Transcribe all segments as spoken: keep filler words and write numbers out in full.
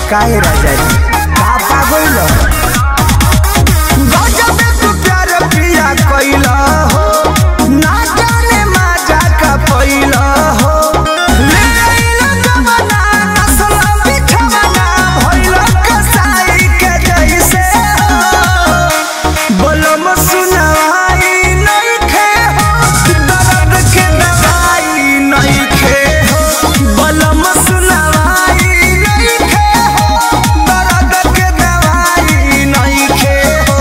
काहे राजा जी का पागल गजब तू प्यार पिया कइला हो ना जाने मजा का पइला हो ले आइला जमाना नस्ल बिछवाना भइला कसाई के जैसे बोलम सुनाई नहीं खे हो दर्द के दवाई नहीं खे हो बोलम सुनाई नहीं खे हो दर्द के दवाई नहीं खे हो।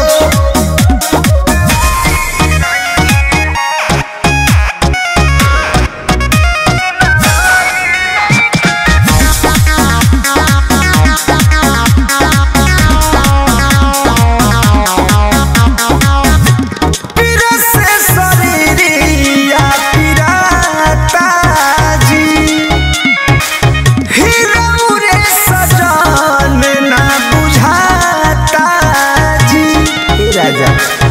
पीरा से शरीरिया पीराता जी हीरो रे सजन ना बुझाता जी हे राजा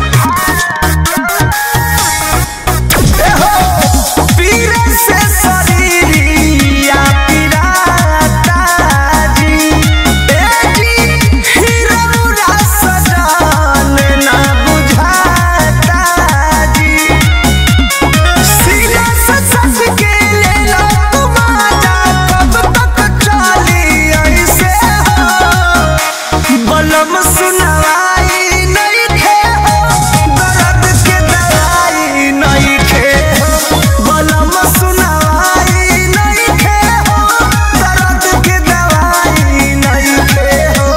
ए हो पीरा से शरीरिया पीराता जी ए जी हीरो रे सजन ना बुझाता जी सीना से सस के ले लो तुम आजा कब तक चली ऐसे हो बलम सुनाई नहीं खे हो दर्द के दवाई नहीं खे हो बलम सुनाई नहीं खे हो दर्द के दवाई नहीं खे हो।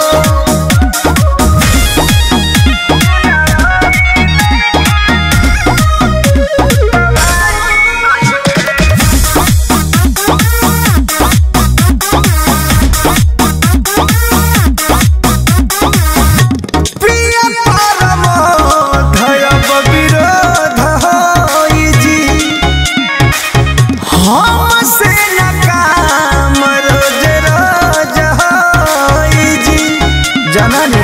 प्रिय परम धयब विरोध होई जी हमसे न काम रोज रोज होई जी जननी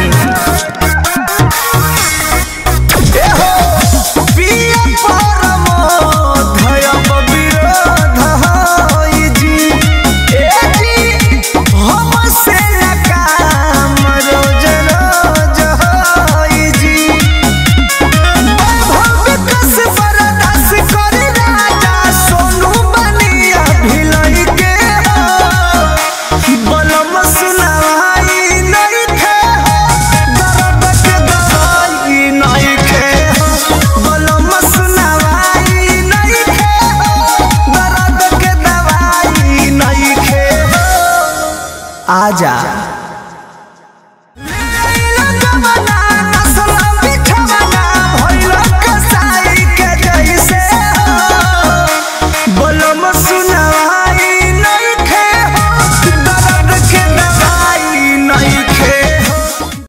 ए हो प्रिय परम धयब विरोध होई जी ए जी हमसे न काम रोज रोज होई जी वैभव विकास बरदास करे राजा सोनू बनिया भिलई के हो बलम सुनाई नहीं खे हो दर्द के दवाई नहीं खे हो बलम सुनाई नहीं खे हो दर्द के दवाई नहीं खे हो आजा।